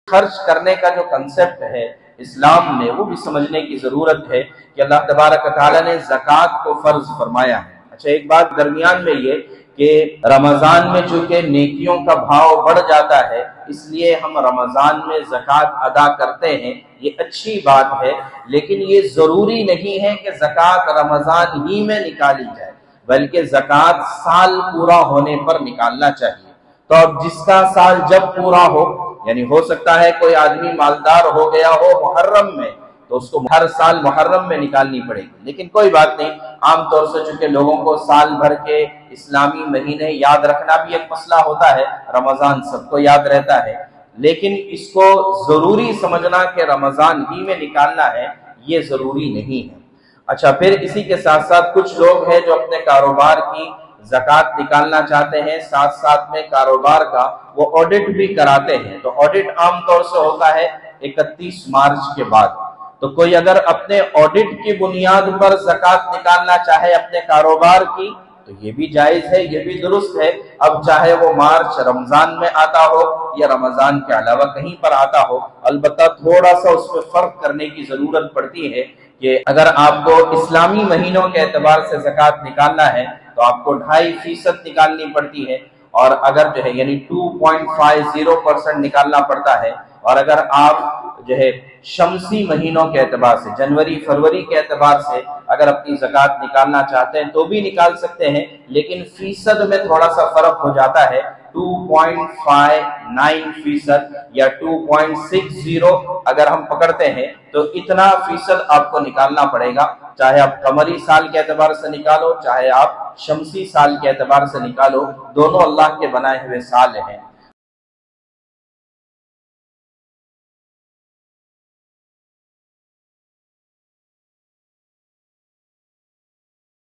خرچ کرنے کا جو کنسپٹ ہے اسلام نے، وہ بھی سمجھنے کی ضرورت ہے کہ اللہ تبارک و تعالیٰ نے زکوٰۃ کو فرض فرمایا ہے۔ اچھا، ایک بات درمیان میں یہ کہ رمضان میں چونکہ نیکیوں کا بھاؤ بڑھ جاتا ہے، اس لیے ہم رمضان میں زکوٰۃ ادا کرتے ہیں، یہ اچھی بات ہے، لیکن یہ ضروری نہیں ہے کہ زکوٰۃ رمضان ہی میں نکالی جائے، بلکہ زکوٰۃ سال پورا ہونے پر نکالنا چاہیے۔ تو اب جس کا سال جب پورا ہو، یعنی ہو سکتا ہے کوئی آدمی مالدار ہو گیا ہو محرم میں، تو اس کو ہر سال محرم میں نکالنی پڑے گی، لیکن کوئی بات نہیں، عام طور سے چونکہ لوگوں کو سال بھر کے اسلامی مہینے یاد رکھنا بھی ایک مسئلہ ہوتا ہے، رمضان سب کو یاد رہتا ہے، لیکن اس کو ضروری سمجھنا کہ رمضان ہی میں نکالنا ہے، یہ ضروری نہیں ہے۔ اچھا، پھر اسی کے ساتھ ساتھ کچھ لوگ ہیں جو اپنے کاروبار کی زکوٰۃ نکالنا چاہتے ہیں، ساتھ ساتھ میں کاروبار کا وہ آڈٹ بھی کراتے ہیں، تو آڈٹ عام طور سے ہوتا ہے 31 مارچ کے بعد، تو کوئی اگر اپنے آڈٹ کی بنیاد پر زکوٰۃ نکالنا چاہے اپنے کاروبار کی تو یہ بھی جائز ہے، یہ بھی درست ہے، اب چاہے وہ مارچ رمضان میں آتا ہو یا رمضان کے علاوہ کہیں پر آتا ہو۔ البتہ تھوڑا سا اس میں فرق کرنے کی ضرورت پڑتی ہے کہ اگر آپ کو اسلامی مہینوں کے اعتبار سے زکوٰۃ نکالنا ہے تو آپ کو 2.5% نکالنی پڑتی ہے، اور اگر جو ہے یعنی 2.50% نکالنا پڑتا ہے، اور اگر آپ جو ہے شمسی مہینوں کے اعتبار سے جنوری فروری کے اعتبار سے اگر اپنی زکوٰۃ نکالنا چاہتے ہیں تو بھی نکال سکتے ہیں، لیکن فیصد میں تھوڑا سا فرق ہو جاتا ہے، 2.59% یا 2.60 اگر ہم پکڑتے ہیں تو اتنا فیصد آپ کو نکالنا پڑے گا، چاہے آپ قمری سال کے اعتبار سے نکالو، چاہے آپ شمسی سال کے اعتبار سے نکالو، دونوں اللہ کے بنائے ہوئے سال ہیں۔